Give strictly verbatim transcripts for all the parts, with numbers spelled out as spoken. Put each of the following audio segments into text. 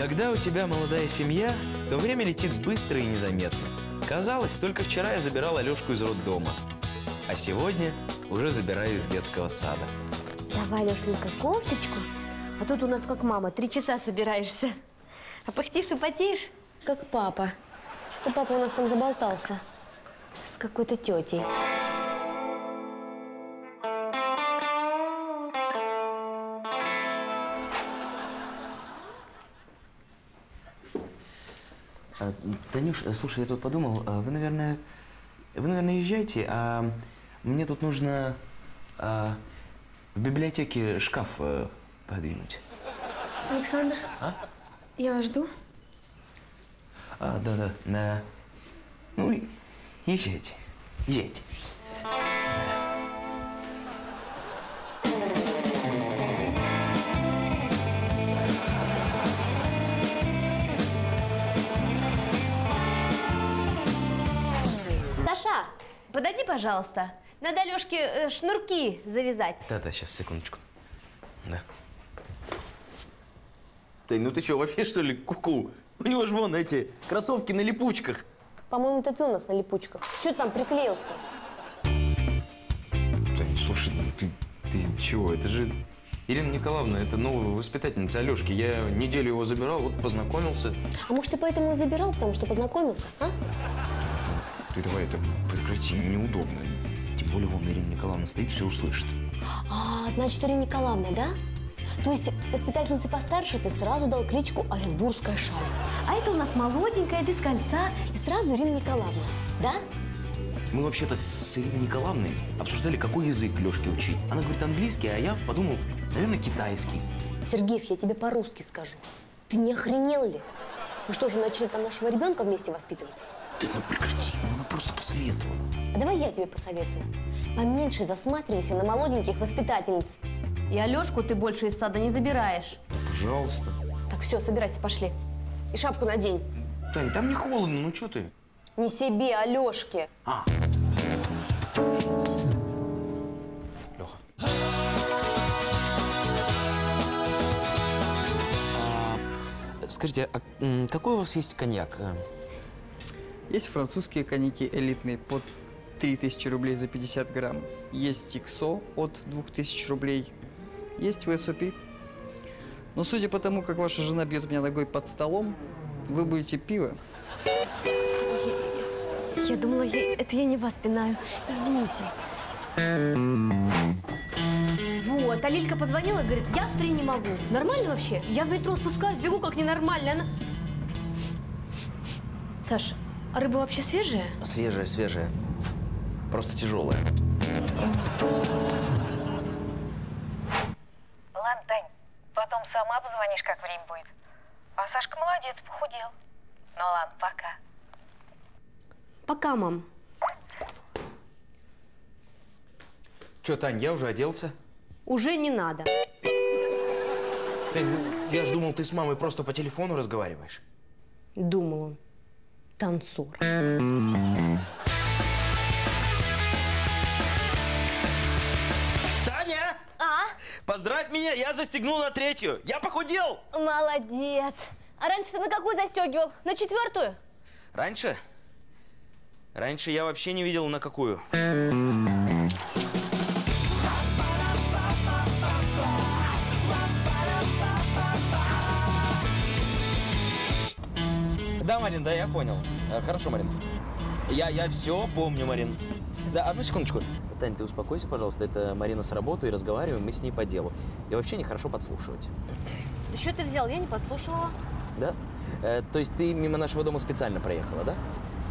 Когда у тебя молодая семья, то время летит быстро и незаметно. Казалось, только вчера я забирал Алешку из роддома, а сегодня уже забираю из детского сада. Давай, Алешенька, кофточку, а тут у нас как мама, три часа собираешься. А пыхтишь и потеешь, как папа. Что папа у нас там заболтался с какой-то тетей. А, Танюш, слушай, я тут подумал, вы, наверное, вы, наверное, езжайте, а мне тут нужно а, в библиотеке шкаф а, подвинуть. Александр, А? Я вас жду. А, да-да, да. Ну, езжайте, езжайте. Саша, подойди, пожалуйста. Надо Алешке э, шнурки завязать. Да-да, сейчас, секундочку. Да. Тань, ну ты что, вообще, что ли, ку-ку? У него же вон эти кроссовки на липучках. По-моему, это ты у нас на липучках. Чего ты там приклеился? Тань, слушай, ты, ты чего? Это же Ирина Николаевна, это новая воспитательница Алешки. Я неделю его забирал, вот познакомился. А может, ты поэтому и забирал, потому что познакомился, а? Ты давай это прекрати, неудобно. Тем более, вон Ирина Николаевна стоит, все услышит. А, значит, Ирина Николаевна, да? То есть воспитательнице постарше ты сразу дал кличку Оренбургская шаль. А это у нас молоденькая, без кольца. И сразу Ирина Николаевна, да? Мы вообще-то с Ириной Николаевной обсуждали, какой язык Лешке учить. Она говорит английский, а я подумал, наверное, китайский. Сергеев, я тебе по-русски скажу. Ты не охренел ли? Вы что же, начали там нашего ребенка вместе воспитывать? Да ну прекрати, ну она просто посоветовала. А давай я тебе посоветую. Поменьше засматривайся на молоденьких воспитательниц. И Алешку ты больше из сада не забираешь. Да, пожалуйста. Так, все, собирайся, пошли. И шапку надень. Тань, там не холодно, ну что ты? Не себе, а Алешке. А. Леха. А, скажите, а какой у вас есть коньяк? Есть французские коньяки элитные под три тысячи рублей за пятьдесят грамм. Есть иксо от двух тысяч рублей. Есть вэ эс о пи. Но судя по тому, как ваша жена бьет меня ногой под столом, вы будете пиво. Я, я думала, я, это я не вас пинаю. Извините. Вот, а Лилька позвонила и говорит, я в три не могу. Нормально вообще? Я в метро спускаюсь, бегу как ненормально. Она... Саш, а рыба вообще свежая? Свежая, свежая. Просто тяжелая. Ладно, Тань, потом сама позвонишь, как время будет. А Сашка молодец, похудел. Ну ладно, пока. Пока, мам. Че, Тань, я уже оделся. Уже не надо. Тань, ну, я ж думал, ты с мамой просто по телефону разговариваешь. Думал он. Танцор. Таня! А? Поздравь меня, я застегнул на третью. Я похудел! Молодец. А раньше ты на какую застегивал? На четвертую? Раньше? Раньше я вообще не видел, на какую. Да, Марин, да, я понял. Хорошо, Марин. Я, я все помню, Марин. Да, одну секундочку. Тань, ты успокойся, пожалуйста. Это Марина с работы, и разговариваем мы с ней по делу. И вообще нехорошо подслушивать. Да что ты взял? Я не подслушивала. Да? Э, то есть ты мимо нашего дома специально проехала, да?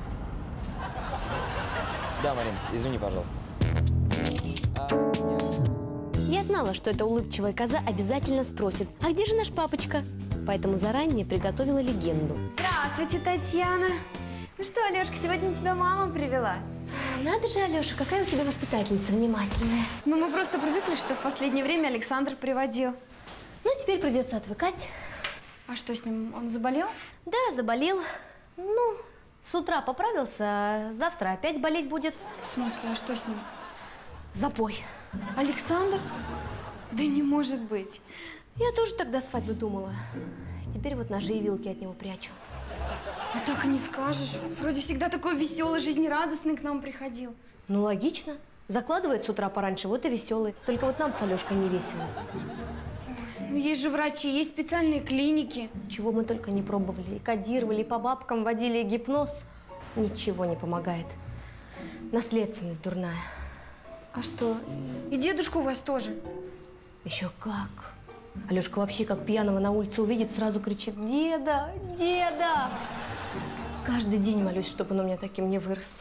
Да, Марин, извини, пожалуйста. А, я... я знала, что эта улыбчивая коза обязательно спросит, а где же наш папочка? Поэтому заранее приготовила легенду. Здравствуйте, Татьяна. Ну что, Алешка, сегодня тебя мама привела. Надо же, Алеша, какая у тебя воспитательница внимательная. Ну, мы просто привыкли, что в последнее время Александр приводил. Ну, теперь придется отвыкать. А что с ним? Он заболел? Да, заболел. Ну, с утра поправился, а завтра опять болеть будет. В смысле, а что с ним? Запой. Александр? Да не может быть. Я тоже тогда свадьбу думала. Теперь вот ножи и вилки от него прячу. А так и не скажешь. Вроде всегда такой веселый, жизнерадостный к нам приходил. Ну, логично. Закладывает с утра пораньше, вот и веселый. Только вот нам с Алешкой не весело. Ну, есть же врачи, есть специальные клиники. Чего мы только не пробовали. И кодировали, и по бабкам водили, и гипноз. Ничего не помогает. Наследственность дурная. А что, и дедушка у вас тоже? Еще как. Алешка вообще как пьяного на улице увидит, сразу кричит: «Деда! Деда!» Каждый день молюсь, чтобы он у меня таким не вырос.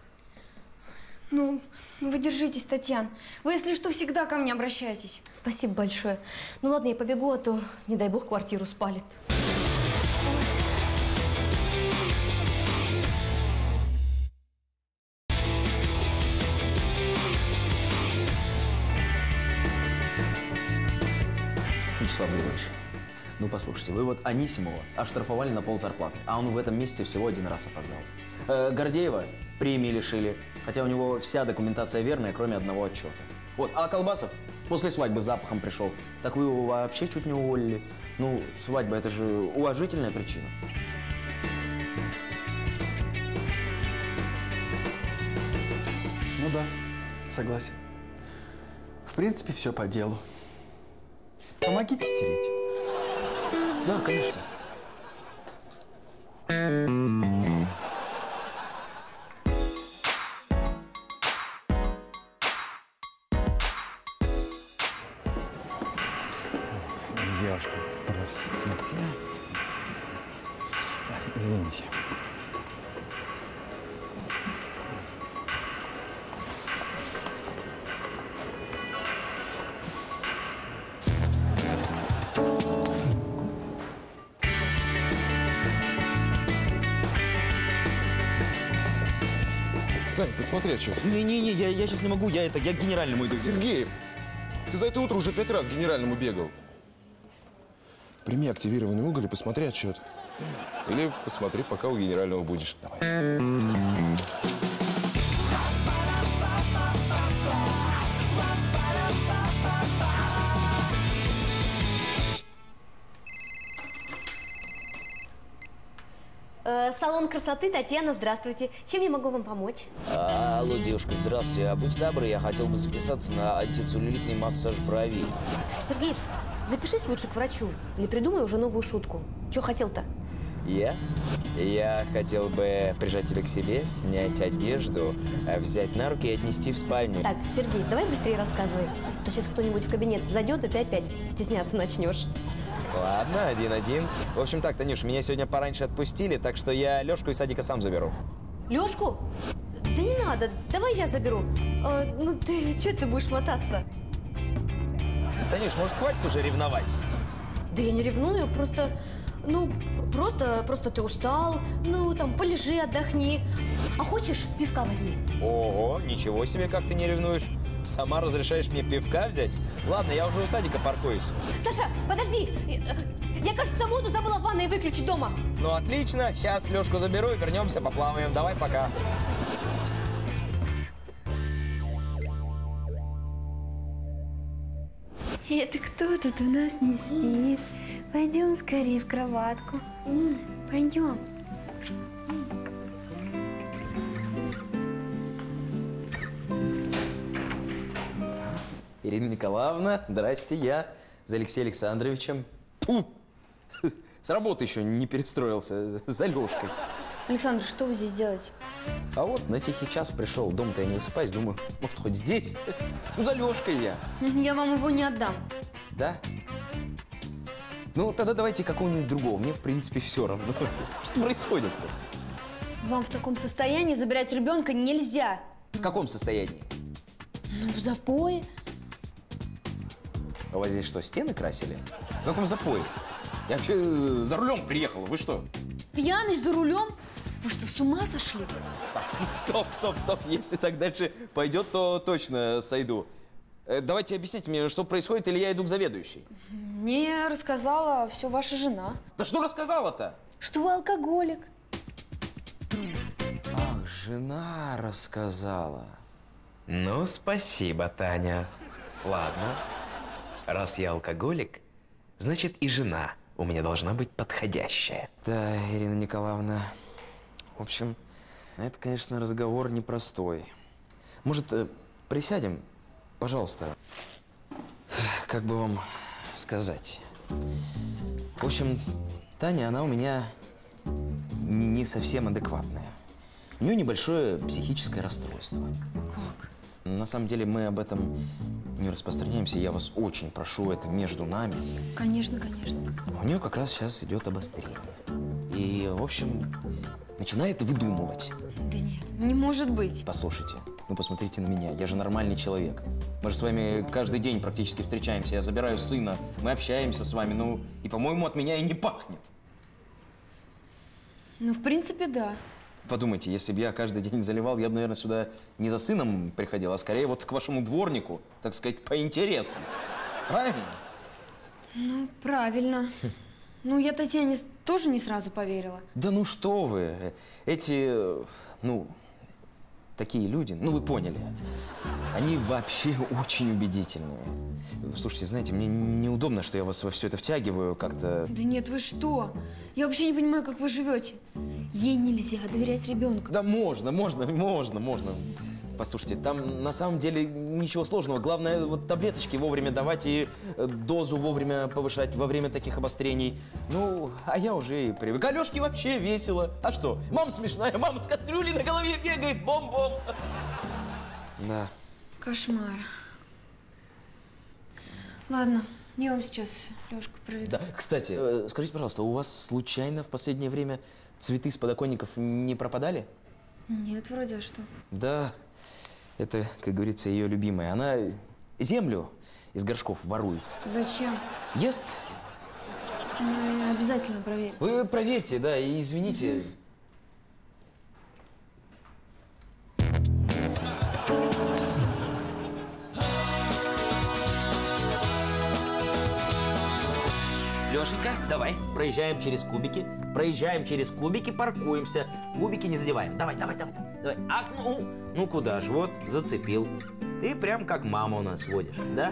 Ну, вы держитесь, Татьяна. Вы, если что, всегда ко мне обращайтесь. Спасибо большое. Ну ладно, я побегу, а то, не дай бог, квартиру спалит. Вячеслав Григорьевич, ну послушайте, вы вот Анисимова оштрафовали на пол зарплаты, а он в этом месяце всего один раз опоздал. Э, Гордеева премии лишили, хотя у него вся документация верная, кроме одного отчета. Вот, а Колбасов после свадьбы с запахом пришел. Так вы его вообще чуть не уволили. Ну, свадьба – это же уважительная причина. Ну да, согласен. В принципе, все по делу. Помогите стереть. Да, конечно. Девушка, простите. Извините. Сань, посмотри отчет. Не-не-не, я, я сейчас не могу, я это, я к генеральному иду. Сергеев, ты за это утро уже пять раз к генеральному бегал. Прими активированный уголь и посмотри отчет. Или посмотри, пока у генерального будешь. Давай. Э, салон красоты, Татьяна, здравствуйте. Чем я могу вам помочь? А, алло, девушка, здравствуйте. А будьте добры, я хотел бы записаться на антицеллюлитный массаж бровей. Сергеев, запишись лучше к врачу. Или придумай уже новую шутку. Чего хотел-то? Я? Я хотел бы прижать тебя к себе, снять одежду, взять на руки и отнести в спальню. Так, Сергей, давай быстрее рассказывай. А то сейчас кто-нибудь в кабинет зайдет, и ты опять стесняться начнешь. Ладно, один-один. В общем так, Танюш, меня сегодня пораньше отпустили, так что я Лешку из садика сам заберу. Лёшку? Да не надо, давай я заберу. А, ну ты, что ты будешь мотаться? Танюш, может, хватит уже ревновать? Да я не ревную, просто, ну, просто, просто ты устал, ну, там, полежи, отдохни. А хочешь, пивка возьми? Ого, ничего себе, как ты не ревнуешь. Сама разрешаешь мне пивка взять? Ладно, я уже у садика паркуюсь. Саша, подожди! Я, кажется, воду забыла в ванной выключить дома. Ну, отлично. Сейчас Лешку заберу и вернемся, поплаваем. Давай, пока. Это кто тут у нас не спит? Пойдем скорее в кроватку. Пойдем. Ирина Николаевна, здрасте, я за Алексеем Александровичем. Фу. С работы еще не перестроился, за Лешкой. Александр, что вы здесь делаете? А вот на тихий час пришел, дома-то я не высыпаюсь, думаю, может, хоть здесь? Ну, за Лешкой я. Я вам его не отдам. Да? Ну, тогда давайте какого-нибудь другого. Мне, в принципе, все равно. Что происходит-то? Вам в таком состоянии забирать ребенка нельзя. В каком состоянии? Ну, в запое. А у вас здесь что, стены красили? В каком запое? Я вообще за рулем приехал, вы что? Пьяный за рулем? Вы что, с ума сошли? Стоп, стоп, стоп. Если так дальше пойдет, то точно сойду. Давайте объясните мне, что происходит, или я иду к заведующей. Мне рассказала все ваша жена. Да что рассказала-то? Что вы алкоголик. Ах, жена рассказала. Ну, спасибо, Таня. Ладно. Раз я алкоголик, значит и жена у меня должна быть подходящая. Да, Ирина Николаевна. В общем, это, конечно, разговор непростой. Может, э, присядем? Пожалуйста. Как бы вам сказать? В общем, Таня, она у меня не, не совсем адекватная. У нее небольшое психическое расстройство. Как? На самом деле мы об этом не распространяемся. Я вас очень прошу, это между нами. Конечно, конечно. У нее как раз сейчас идет обострение. И, в общем, начинает выдумывать. Да нет, не может быть. Послушайте, ну посмотрите на меня, я же нормальный человек. Мы же с вами каждый день практически встречаемся. Я забираю сына, мы общаемся с вами, ну и, по-моему, от меня и не пахнет. Ну, в принципе, да. Подумайте, если бы я каждый день заливал, я бы, наверное, сюда не за сыном приходил, а скорее вот к вашему дворнику, так сказать, по интересам. Правильно? Ну, правильно. Ну, я Татьяне тоже не сразу поверила. Да ну что вы, эти, ну, такие люди, ну вы поняли, они вообще очень убедительные. Слушайте, знаете, мне неудобно, что я вас во все это втягиваю как-то. Да нет, вы что? Я вообще не понимаю, как вы живете. Ей нельзя доверять ребенку. Да можно, можно, можно, можно. Послушайте, там на самом деле ничего сложного. Главное, вот таблеточки вовремя давать и дозу вовремя повышать во время таких обострений. Ну, а я уже и привык. Алёшке вообще весело. А что? Мама смешная, мама с кастрюлей на голове бегает, бом-бом. Да. Кошмар. Ладно, я вам сейчас Лёшку проведу. Да, кстати, э, скажите, пожалуйста, у вас случайно в последнее время цветы с подоконников не пропадали? Нет, вроде, а что? Да. Это, как говорится, ее любимая. Она землю из горшков ворует. Зачем? Ест. Ну, я обязательно проверю. Вы проверьте, да, и извините. Лешенька, давай, проезжаем через кубики, проезжаем через кубики, паркуемся, кубики не задеваем. Давай, давай, давай, давай. А, ну, ну куда ж, вот, зацепил. Ты прям как мама у нас водишь, да?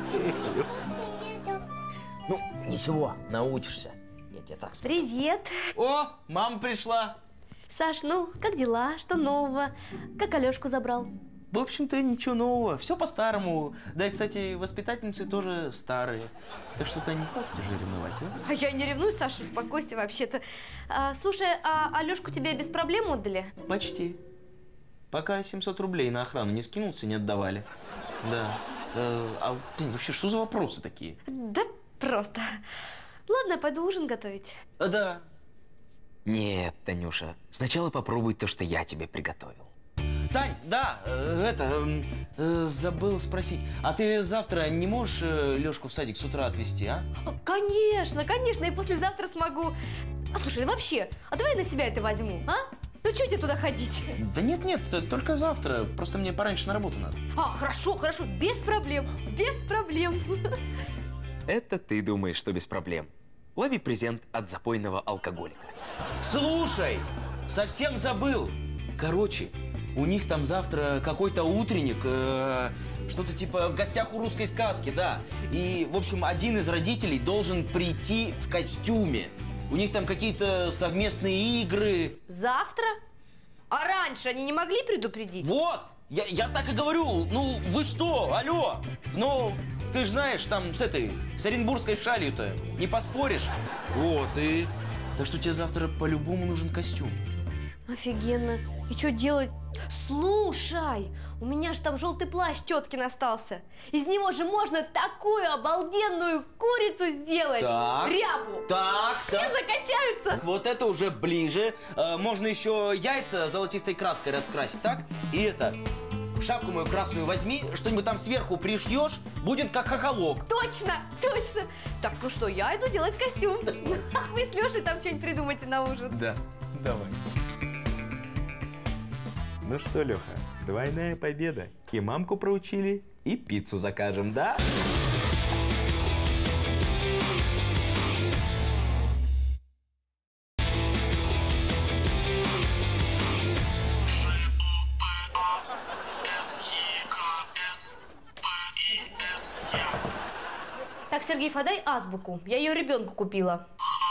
Ну, ничего, научишься, я тебе так скажу. Привет. О, мама пришла. Саш, ну, как дела? Что нового? Как Алёшку забрал? В общем-то, ничего нового. Все по-старому. Да и, кстати, воспитательницы тоже старые. Так что-то не хватит уже ревновать, а? А я не ревную, Саша, успокойся вообще-то. А, слушай, а Алёшку тебе без проблем отдали? Почти. Пока семьсот рублей на охрану не скинулся, не отдавали. Да. А, а Тань, вообще, что за вопросы такие? Да просто. Ладно, пойду ужин готовить. А, да. Нет, Танюша, сначала попробуй то, что я тебе приготовил. Тань, да, э, это, э, э, забыл спросить, а ты завтра не можешь э, Лёшку в садик с утра отвезти, а? Конечно, конечно, и послезавтра смогу. А слушай, вообще, а давай на себя это возьму, а? Ну, чего тебе туда ходить? Да нет-нет, только завтра, просто мне пораньше на работу надо. А, хорошо, хорошо, без проблем, без проблем. Это ты думаешь, что без проблем. Лови презент от запойного алкоголика. Слушай, совсем забыл. Короче, у них там завтра какой-то утренник, э, что-то типа в гостях у русской сказки, да. И, в общем, один из родителей должен прийти в костюме. У них там какие-то совместные игры. Завтра? А раньше они не могли предупредить? Вот! Я, я так и говорю. Ну, вы что? Алло! Ну, ты же знаешь, там с этой, с оренбургской шалью-то не поспоришь. Вот, и... Так что тебе завтра по-любому нужен костюм. Офигенно. И что делать? Слушай, у меня же там желтый плащ теткин остался. Из него же можно такую обалденную курицу сделать. Так. Рябу. Так, Все так. закачаются. Так, вот это уже ближе. Э, можно еще яйца золотистой краской раскрасить, так? И это, шапку мою красную возьми, что-нибудь там сверху пришьешь, будет как хохолок. Точно, точно. Так, ну что, я иду делать костюм. А вы с Лешей там что-нибудь придумайте на ужин. Да, давай. Ну что, Леха, двойная победа. И мамку проучили, и пиццу закажем, да? Так, Сергей, подай азбуку. Я ее ребенку купила.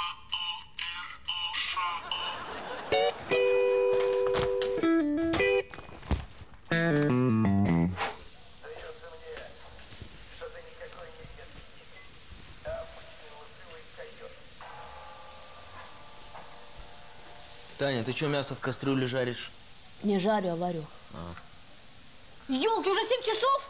Таня, ты что мясо в кастрюле жаришь? Не жарю, а варю. А. Ёлки, уже семь часов?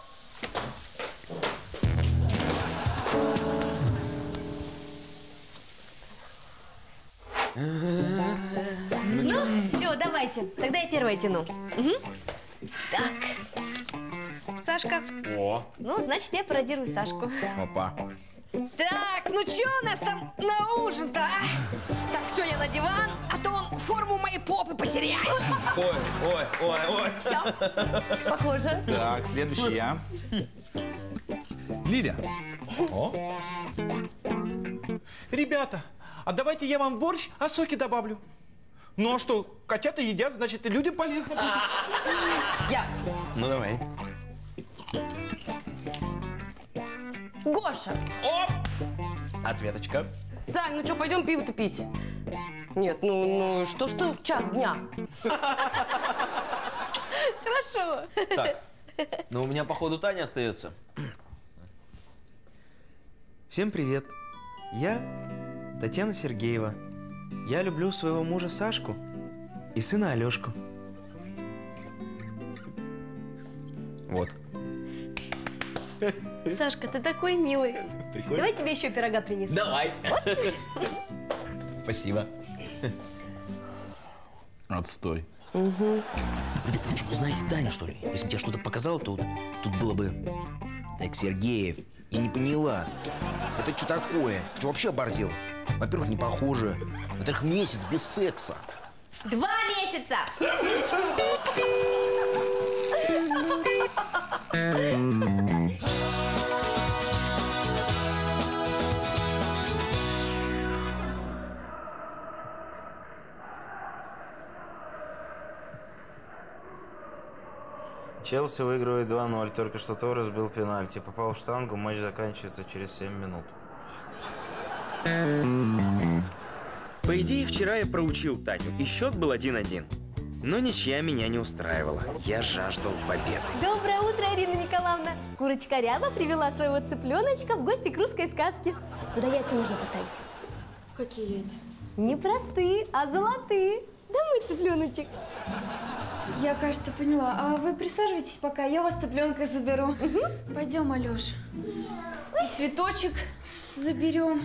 Ну, все, давайте. Тогда я первая тяну. Угу. Так. Сашка. О. Ну, значит, я пародирую Сашку. Опа. Так, ну что у нас там на ужин-то, а? Так, все, я на диван, а то он форму моей попы потеряет. Ой, ой, ой, ой. Все, похоже. Так, следующий я. Лиля. О. Ребята, а давайте я вам борщ, а соки добавлю. Ну а что, котята едят, значит и людям полезно будет. Я. Ну давай. Гоша! Оп! Ответочка. Сань, ну что, пойдем пиво-то пить? Нет, ну, ну что-что, час дня. Хорошо. Так, ну у меня, походу, Таня остается. Всем привет. Я Татьяна Сергеева. Я люблю своего мужа Сашку и сына Алешку. Вот. Сашка, ты такой милый. Прикольно. Давай тебе еще пирога принесу. Давай. Спасибо. Отстой. Угу. Ребята, вы что, не знаете Таню, что ли? Если бы я что-то показал, то тут было бы... Так, Сергеев, я не поняла. Это что такое? Ты что, вообще оборзел? Во-первых, не похоже. Во-вторых, месяц без секса. Два месяца! Челси выигрывает два ноль. Только что Торрес бил пенальти. Попал в штангу. Матч заканчивается через семь минут. По идее, вчера я проучил Таню, и счет был один-один. Но ничья меня не устраивала. Я жаждал победы. Доброе утро, Ирина Николаевна. Курочка Ряба привела своего цыпленочка в гости к русской сказке. Куда яйца нужно поставить? Какие яйца? Не простые, а золотые. Да мой цыпленочек. Я, кажется, поняла. А вы присаживайтесь пока, я вас цыпленка заберу. Угу. Пойдем, Алёш. И цветочек заберем.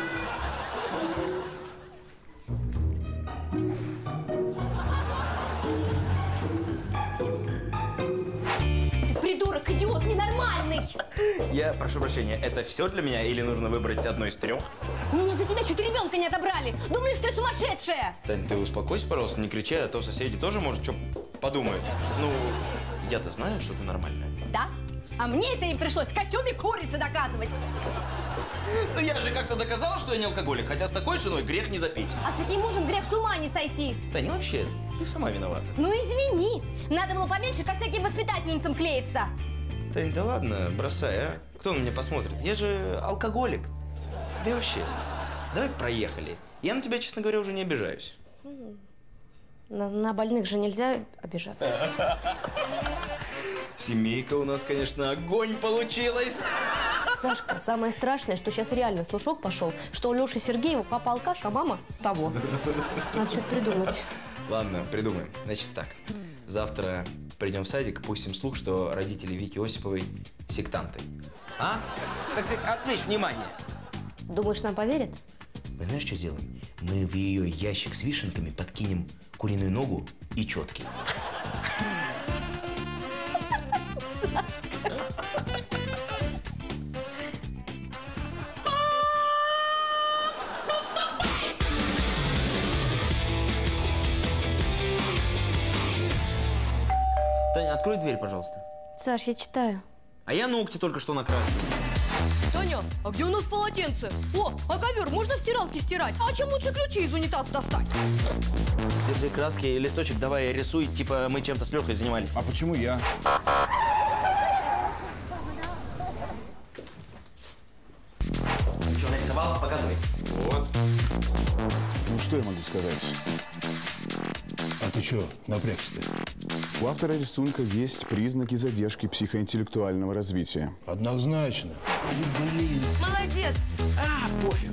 Ты придурок, идиот, ненормальный. Я прошу прощения, это все для меня или нужно выбрать одно из трех? Мне за тебя чуть ребенка не отобрали. Думали, что я сумасшедшая. Тань, ты успокойся, пожалуйста, не кричи, а то соседи тоже, может, что подумают. Ну, я-то знаю, что ты нормальная. Да? А мне это им пришлось в костюме курицы доказывать. Ну, я же как-то доказала, что я не алкоголик, хотя с такой женой грех не запить. А с таким мужем грех с ума не сойти. Тань, вообще, ты сама виновата. Ну, извини. Надо было поменьше ко всяким воспитательницам клеиться. Тань, да ладно, бросай, а? Кто на меня посмотрит? Я же алкоголик. Да и вообще, давай проехали. Я на тебя, честно говоря, уже не обижаюсь. На, на больных же нельзя обижаться. Семейка у нас, конечно, огонь получилась. Сашка, самое страшное, что сейчас реально слушок пошел, что у Леши Сергеева папа алкаш, а мама того. Надо что-то придумать. Ладно, придумаем. Значит так, завтра придем в садик, пустим слух, что родители Вики Осиповой сектанты. А? Так сказать, отвлечь внимание. Думаешь, нам поверят? Мы знаешь, что сделаем? Мы в ее ящик с вишенками подкинем куриную ногу и четки. Таня, открой дверь, пожалуйста. Саш, я читаю. А я ногти только что накрасил. Таня, а где у нас полотенце? О, а ковер можно в стиралке стирать? А чем лучше ключи из унитаза достать? Держи краски, листочек давай рисуй, типа мы чем-то с Лехой занимались. А почему я? Ну, что я могу сказать? А ты что, напрягся-то? У автора рисунка есть признаки задержки психоинтеллектуального развития. Однозначно. Блин. Молодец. А, пофиг.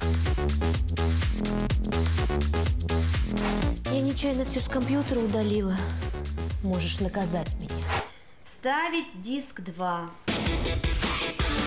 Я нечаянно все с компьютера удалила. Можешь наказать меня. Вставить диск два.